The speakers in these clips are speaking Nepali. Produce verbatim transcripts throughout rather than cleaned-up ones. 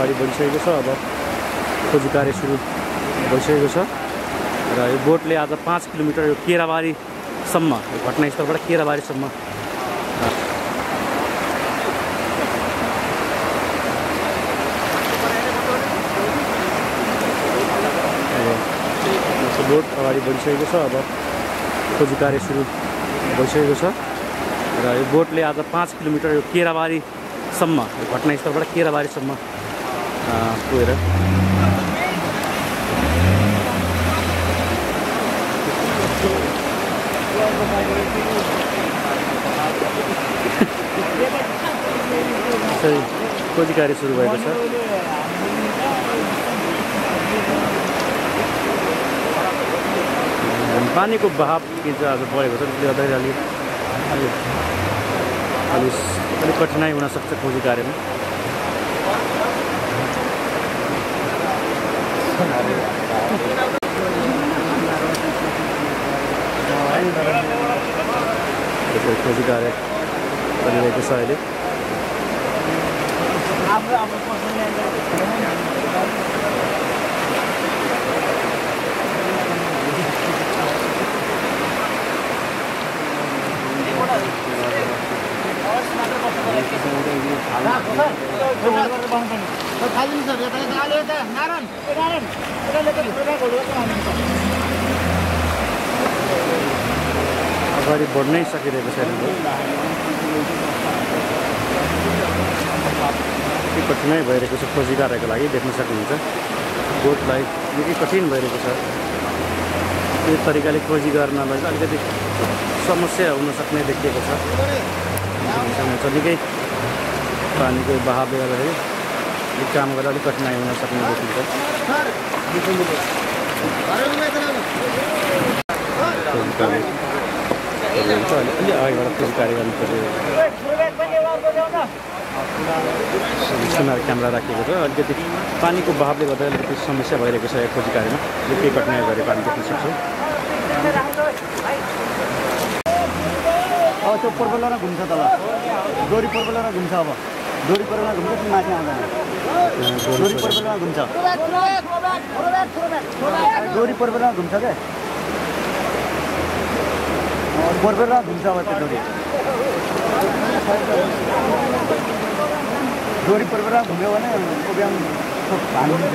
अगाडि बढिसकेको छ। अब खोजी कार्य सुरु भइसकेको छ र यो बोटले आज पाँच किलोमिटर यो केराबारीसम्म घटनास्थलबाट केराबारीसम्म बोट अगाडि बढिसकेको छ। अब खोजी कार्य सुरु भइसकेको छ र यो बोटले आज पाँच किलोमिटर यो केराबारीसम्म घटनास्थलबाट केराबारीसम्म पुगेर खोजी कार्य सुरु भएको छ। पानीको बहाव के चाहिँ आज बढेको छ, त्यसले गर्दाखेरि अलिक अलिक अलिक अलिक कठिनाइ हुनसक्छ खोजी कार्यमा। खोजी कार्य चलिरहेको छ अहिले। अगाडि बढ्नै सकिरहेको छैन। के कठिनाइ भइरहेको छ खोजी कार्यको लागि देख्न सक्नुहुन्छ। बोटलाई निकै कठिन भइरहेको छ। त्यो तरिकाले खोजी गर्नलाई अलिकति समस्या हुन सक्ने देखिएको छ। निकै पानीको बहावले गर्दाखेरि अलिक काम गर्दा अलिक कठिनाइ हुन सक्ने देखिन्छ। अलि अगाडिबाट खोजी कार्य गर्नु पर्यो। सुनार क्यामेरा राखिएको छ। अलिकति पानीको बहावले गर्दा अलिकति समस्या भइरहेको छ यो खोजी कार्यमा। निकै कठिनाइ भएर पानी देख्न सक्छौँ। अब त्यो पर्पलर घुम्छ तल, डोरी पर्पलर घुम्छ। अब डोरी पर्पलर घुम्छ कि माथि आउँदैन, डोरी पर्पलर घुम्छ। डोरी पर्पलर घुम्छ क्या, पर्पलर घुम्छ। अब त्यो डोरी डोरी पर्पलर घुम्यो भने प्रोग्राम भाँगिन्छ।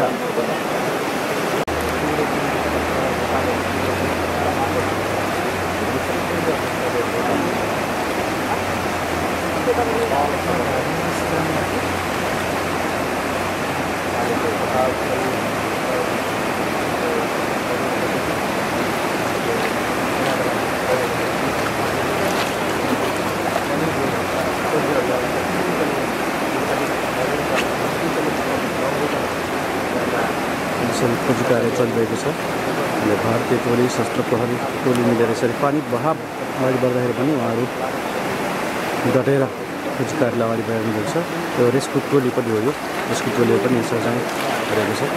खोजी कार्य चलिरहेको छ। भारतीय टोली सशस्त्र प्रहरी टोली मिलेर यसरी पानी बहाव अगाडि बढ्दाखेरि पनि उहाँहरू डटेर खोजी कार्यलाई अगाडि बढाइरहेको छ। यो रेस्क्यु टोली पनि हो। यो रेस्क्यु टोलीले पनि यसरी चाहिँ गरेको छ।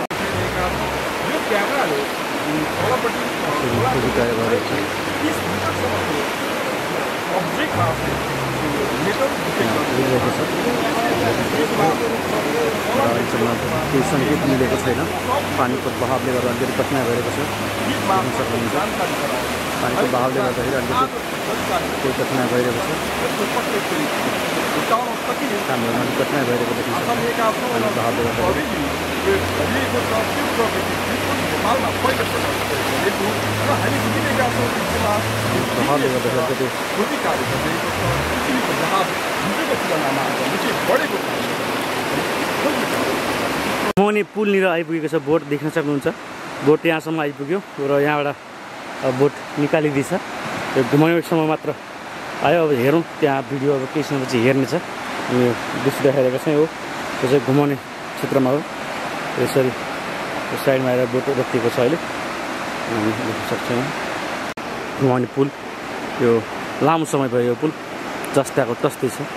खोजी कार्य भइरहेको छ। अहिलेसम्म केही सङ्केत मिलेको छैन। पानीको बहावले गर्दा अलिकति कठिनाइ भइरहेको छ देख्न सक्नुहुन्छ। पानीको बहावले गर्दाखेरि अलिकति केही कठिनाइ भइरहेको छ। काम गर्न अलिक कठिनाइ भइरहेको देखिन्छ। पानीको बहावले गर्दाखेरि बहावले गर्दाखेरि अलिकति घुमाउने पुलनिर आइपुगेको छ बोट देख्न सक्नुहुन्छ। बोट यहाँसम्म आइपुग्यो र यहाँबाट बोट निकालिदिन्छ। यो घुमाउनेसम्म मात्र आयो। अब हेरौँ त्यहाँ भिडियो अब केही समयपछि हेर्ने छ। यो दृश्य देखाइरहेको छ। यो त्यो चाहिँ घुमाउने क्षेत्रमा हो। यसरी साइडमा आएर बोट रोकिएको छ। अहिले देख्न सक्छौँ घुमाउने पुल। यो लामो समय भयो यो पुल जस्ताको तस्तै छ।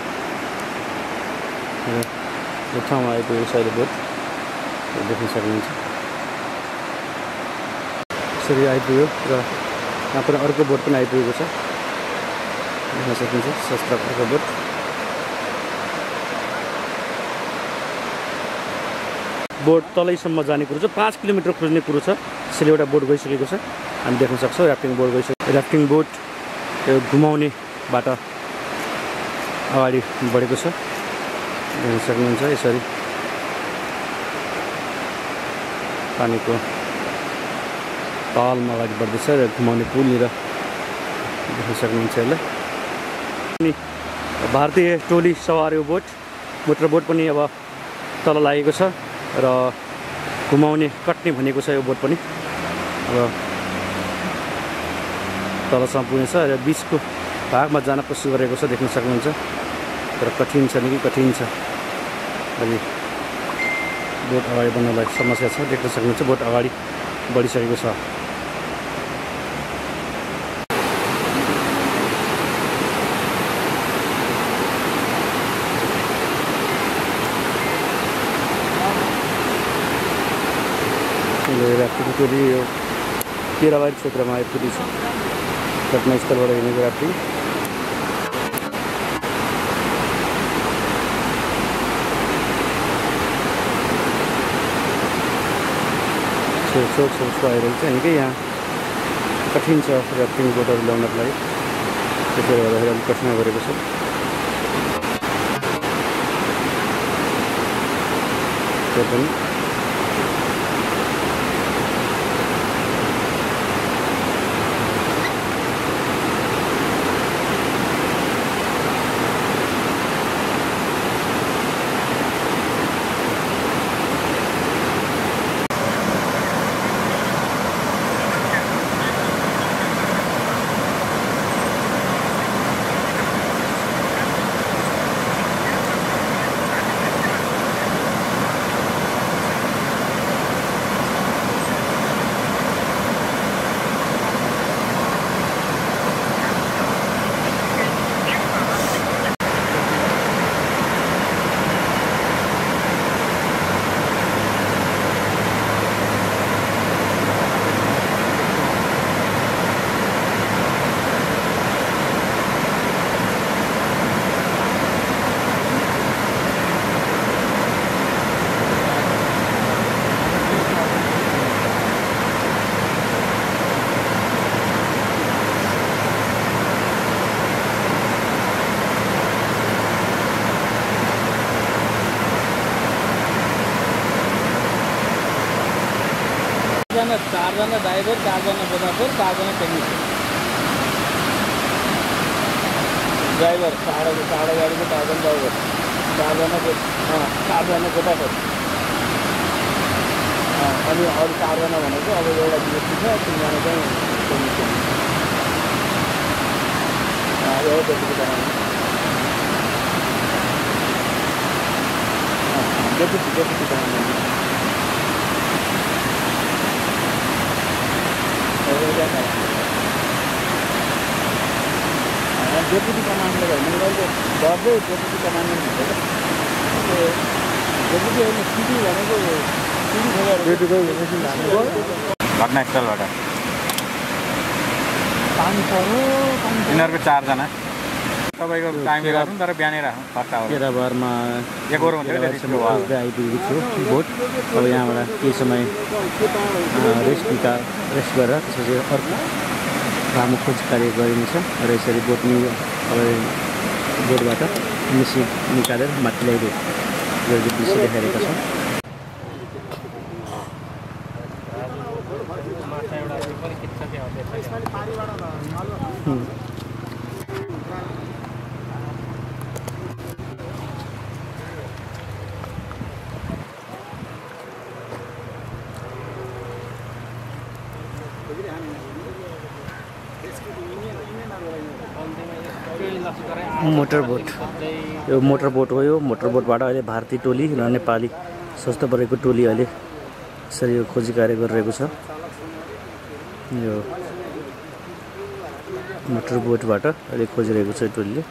यो ठाउँमा आइपुगेको छ अहिले बोट देख्न सक्नुहुन्छ। यसरी आइपुग्यो र यहाँ पनि अर्को बोट पनि आइपुगेको छ देख्न सकिन्छ। सशस्त्रको बोट बोट तलैसम्म जाने कुरो छ, पाँच किलोमिटर खोज्ने कुरो छ। त्यसैले एउटा बोट गइसकेको छ, हामी देख्न सक्छौँ। ऱ्याफ्टिङ बोट गइसक्यो। ऱ्याफ्टिङ बोट यो घुमाउनेबाट अगाडि बढेको छ, देख्न सक्नुहुन्छ। यसरी पानीको तालमा अगाडि बढ्दैछ र घुमाउने पुलनिर देख्न सक्नुहुन्छ यसलाई। अनि भारतीय टोली सवार यो बोट मोटर बोट पनि अब तल लागेको छ र घुमाउने कट्ने भनेको छ यो बोट पनि अब तलसम्म पुगेछ र बिचको भागमा जान कोसिस गरेको छ, देख्न सक्नुहुन्छ। तर कठिन छ, निकै कठिन छ। अलि बोट अगाडि बढ्नलाई समस्या छ, देख्न सक्नुहुन्छ। बोट अगाडि बढिसकेको छ। ऱ्याफ्टिङ टोली यो केराबारी क्षेत्रमा आइपुगेको छ। घटनास्थलबाट हिँडेको ऱ्याफ्टिङ छेउछाउ छेउछाउ आइरहेको छ। निकै यहाँ कठिन छ ऱ्याफ्टिङ बोटहरू ल्याउनको लागि, त्यसले गर्दाखेरि अलिक कठिनाइ गरेको छ। त्यो पनि चारजना ड्राइभर, चारजना मुसाफिर, चारजना टेक्निसियन। ड्राइभर साडा साडा गाडीको चारजना ड्राइभर, चारजना चारजना मुसाफिर, अनि अरू चारजना भनेको अब एउटा जिएसटी छ, तिनजना चाहिँ टेक्निसियन। एउटा deputy commander, deputy deputy commander deputy commander होइन, मैले गर्दै डेपुटी कमान्डर भनेको डेपुटी होइन, सिडी भनेको घटनास्थलबाट पानी पऱ्यो। यिनीहरूको चारजना तपाईँको टाइम राखौँ, तर बिहानै राखौँ। फर्स्ट आवर केराबारमा एक ओभर हुन्थ्यो हुँदै आइपुगेको छु बोट। अब यहाँबाट केही समय रेस्ट निका रेस्ट गरेर त्यसपछि अर्को लामो खोज कार्य गरिनेछ र यसरी बोट नि अब बोटबाट मिसिन निकालेर माथि ल्याइदियो यो दृश्य देखाइरहेका छौँ। मोटर बोट यो मोटर बोट हो। यो मोटर बोटबाट अहिले भारतीय टोली र नेपाली सशस्त्र प्रहरीको टोली अहिले यसरी यो खोजी कार्य गरिरहेको छ। यो मोटर बोटबाट अहिले खोजिरहेको छ टोलीले।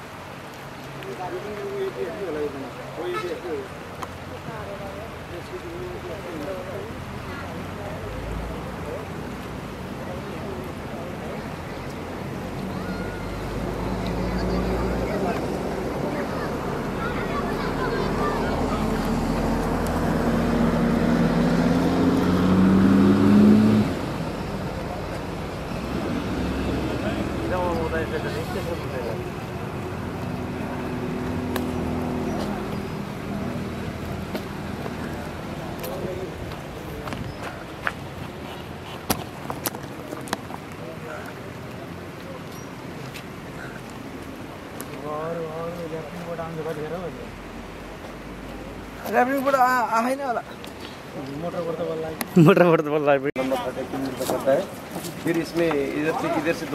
ऱ्यापिङबाट आएन होला मोटरबाट त बल्ल मोटरबाट त बल्ल आइपुग्यो नंबर प्लेट मिलता करता है फिर इसमें इधर से इधर से दो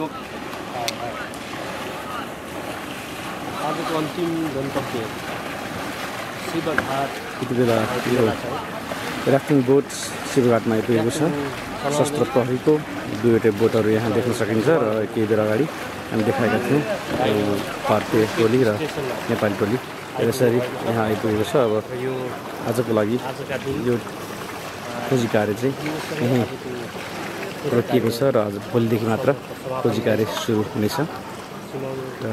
आज को अंतिम गंतव्य शिवघाट यति बेला यो राफ्टिङ बोट शिवघाटमा आइपुगेको छ सशस्त्र प्रहरीको दुईवटै बोटहरू यहाँ देख्न सकिन्छ र केही बेर अगाडि हामी देखाएका थियौँ भारतीय टोली र नेपाली टोली यसरी यहाँ आइपुगेको छ। अब आजको लागि यो खोजी कार्य चाहिँ यहीँ रोकिएको छ र आज भोलिदेखि मात्र खोजी कार्य सुरु हुनेछ र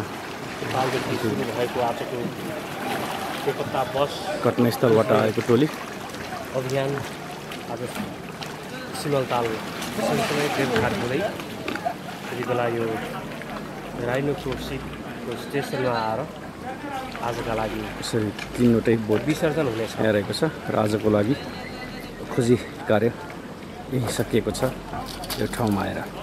घटनास्थलबाट आएको टोली अभियान आज सिमलताल सँगसँगै देवघाट हुँदै त्यति बेला यो राइनोकोर्सीको स्टेसनमा आएर आजका लागि यसरी तिनवटै बोट विसर्जन हुनेछ यहाँ रहेको छ र आजको लागि खोजी कार्य यही सकिएको छ यो ठाउँमा आएर।